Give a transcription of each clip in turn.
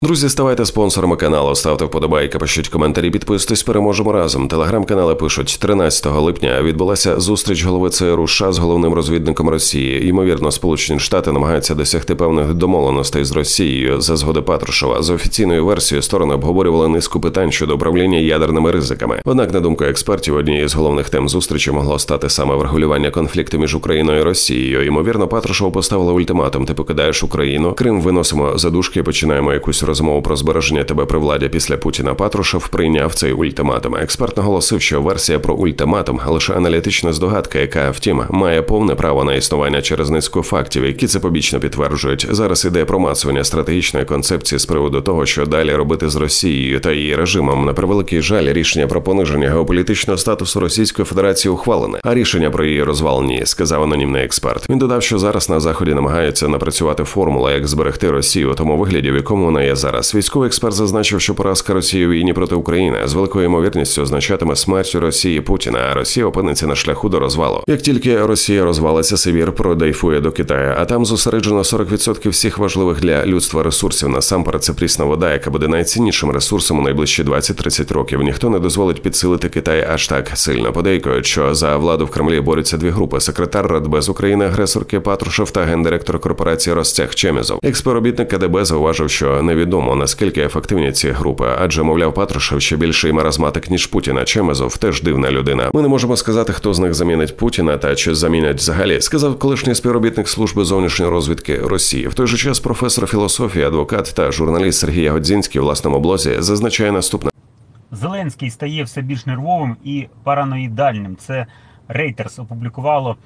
Друзі, ставайте спонсорами каналу, ставте вподобайки, пишіть коментарі, підписуйтесь, переможемо разом. Телеграм-канали пишуть, 13 липня відбулася зустріч голови ЦРУ США з головним розвідником Росії. Ймовірно, Сполучені Штати намагаються досягти певних домовленостей з Росією за згоди Патрушева. За офіційною версією, сторони обговорювали низку питань щодо управління ядерними ризиками. Однак, на думку експертів, однією з головних тем зустрічі могло стати саме врегулювання конфлікту між Україною і Росією. Ймовірно, Патрушеву поставили ультиматум: ти покидаєш Україну, Крим виносимо за дужки і починаємо якусь розмову про збереження тебе при владі після Путіна. Патрушев прийняв цей ультиматум. Експерт наголосив, що версія про ультиматум – лише аналітична здогадка, яка, втім, має повне право на існування через низку фактів, які це побічно підтверджують. Зараз іде промацування стратегічної концепції з приводу того, що далі робити з Росією та її режимом. На превеликий жаль, рішення про пониження геополітичного статусу Російської Федерації ухвалене, а рішення про її розвал – ні, сказав анонімний експерт. Він додав, що зараз на Заході намагаються напрацювати формулу, як зберегти Росію у тому вигляді, в якому вона є зараз. Військовий експерт зазначив, що поразка Росії у війні проти України з великою ймовірністю означатиме смерть Росії Путіна, а Росія опиниться на шляху до розвалу. Як тільки Росія розвалиться, Сибір продрейфує до Китаю, а там зосереджено 40% всіх важливих для людства ресурсів. Насамперед, це прісна вода, яка буде найціннішим ресурсом у найближчі 20-30 років. Ніхто не дозволить підсилити Китай аж так сильно. Подейкують, що за владу в Кремлі борються дві групи: секретар Радбез України агресорки Патрушев та гендиректор корпорації Ростех Чемезов. Експоробітник КДБ зауважив, що невідомо, наскільки ефективні ці групи, адже, мовляв, Патрушев ще більший маразматик, ніж Путін, а Чемезов теж дивна людина. Ми не можемо сказати, хто з них замінить Путіна та чи замінять взагалі, сказав колишній співробітник служби зовнішньої розвідки Росії. В той же час професор філософії, адвокат та журналіст Сергій Ягодзінський у власному блозі зазначає наступне. Зеленський стає все більш нервовим і параноїдальним. Це Reuters опублікувало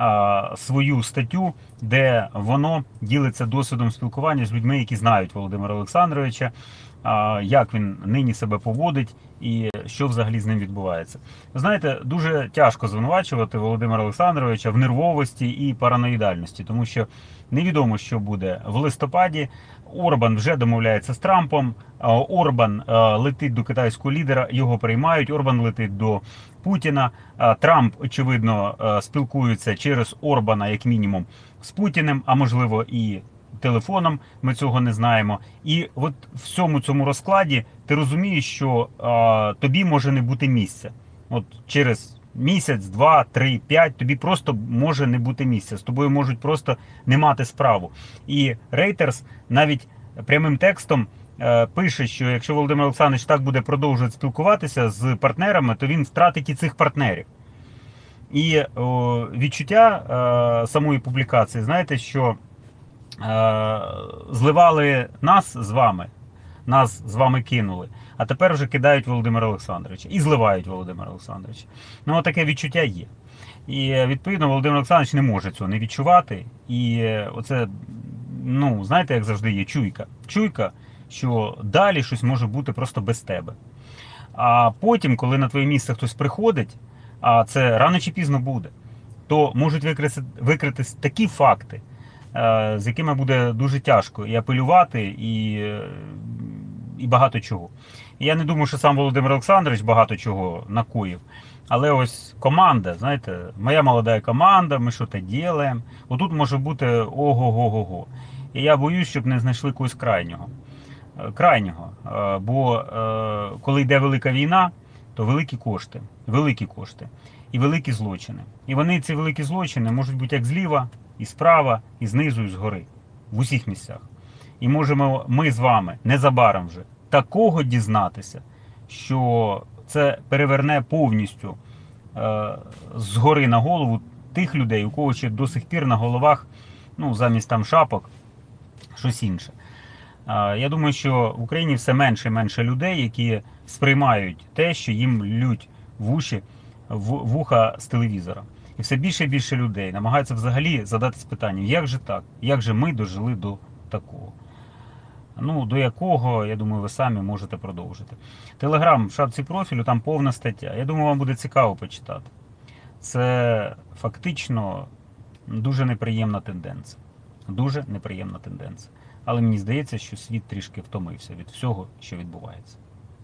свою статтю, де воно ділиться досвідом спілкування з людьми, які знають Володимира Олександровича, як він нині себе поводить і що взагалі з ним відбувається. Ви знаєте, дуже тяжко звинувачувати Володимира Олександровича в нервовості і параноїдальності, тому що невідомо, що буде в листопаді. Орбан вже домовляється з Трампом, Орбан летить до китайського лідера, його приймають, Орбан летить до Путіна, Трамп, очевидно, спілкується через Орбана, як мінімум, з Путіним, а можливо і телефоном, ми цього не знаємо. І от в всьому цьому розкладі ти розумієш, що тобі може не бути місця. От через місяць, 2, 3, 5 тобі просто може не бути місця. З тобою можуть просто не мати справу. І Reuters навіть прямим текстом пише, що якщо Володимир Олександрович так буде продовжувати спілкуватися з партнерами, то він втратить і цих партнерів. І відчуття самої публікації, знаєте, що зливали нас з вами кинули, а тепер вже кидають Володимира Олександровича і зливають Володимира Олександровича. Ну, таке відчуття є. І, відповідно, Володимир Олександрович не може цього не відчувати. І оце, ну, знаєте, як завжди є чуйка. Чуйка, що далі щось може бути просто без тебе. А потім, коли на твоє місце хтось приходить, а це рано чи пізно буде, то можуть викритись такі факти, з якими буде дуже тяжко і апелювати, і багато чого. І я не думаю, що сам Володимир Олександрович багато чого накоїв. Але ось команда, знаєте, моя молода команда, ми що-то робимо. Отут може бути ого-го-го-го. І я боюсь, щоб не знайшли когось крайнього. Бо коли йде велика війна, то великі кошти і великі злочини. І вони, ці великі злочини, можуть бути як зліва, і справа, і знизу, і згори. В усіх місцях. І можемо ми з вами незабаром вже такого дізнатися, що це переверне повністю згори на голову тих людей, у кого ще до сих пір на головах, ну, замість там шапок, щось інше. Я думаю, що в Україні все менше і менше людей, які сприймають те, що їм лють в уші, в вуха з телевізора. І все більше і більше людей намагаються взагалі задатись питанням, як же так? Як же ми дожили до такого? Ну, до якого, я думаю, ви самі можете продовжити. Телеграм в шапці профілю, там повна стаття. Я думаю, вам буде цікаво почитати. Це фактично дуже неприємна тенденція. Дуже неприємна тенденція. Але мені здається, що світ трішки втомився від всього, що відбувається.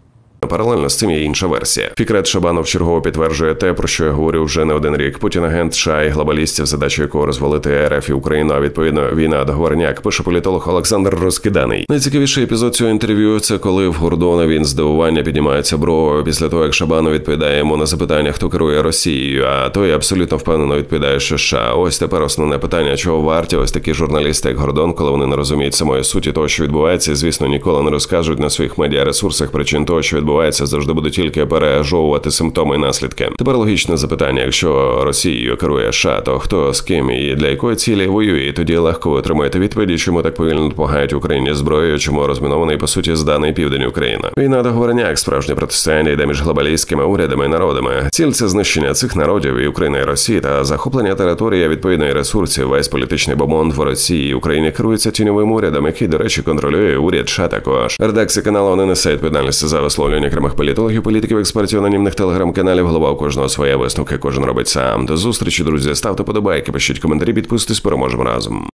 Паралельно з цим є інша версія. Фікрет Шабанов чергово підтверджує те, про що я говорю вже не один рік. Путін агент США і глобалістів, задача якого розвалити РФ і Україну, а відповідно війна договорняк, пише політолог Олександр Розкиданий. Найцікавіший епізод цього інтерв'ю – це коли в Гордона він з здивування піднімається бровою після того, як Шабанов відповідає йому на запитання, хто керує Росією, а той абсолютно впевнено відповідає, що США. Ось тепер основне питання, чого варті ось такі журналісти, як Гордон, коли вони не розуміють самої суті того, що відбувається, і, звісно, ніколи не розкажуть на своїх медіаресурсах причин того, що відбувається, завжди будуть тільки пережовувати симптоми і наслідки. Тепер логічне запитання, якщо Росією керує США, то хто, з ким і для якої цілі воює? І тоді легко ви отримаєте відповіді, чому так повільно допомагають Україні зброєю, чому розмінований, по суті, зданий південь України. Війна договорняк, справжнє протистояння йде між глобалістськими урядами і народами. Ціль – це знищення цих народів і України, і Росії та захоплення території відповідної ресурсів. Весь політичний бомонд в Росії і Україні керується тіньовим урядом, який, до речі, контролює уряд США також. Редакція каналу не несе відповідальності за висловлювання окремих політологів, політиків, експертів, анонімних телеграм-каналів. Голова у кожного своя, висновки кожен робить сам. До зустрічі, друзі. Ставте подобайки, пишіть коментарі, підписуйтесь, переможемо разом.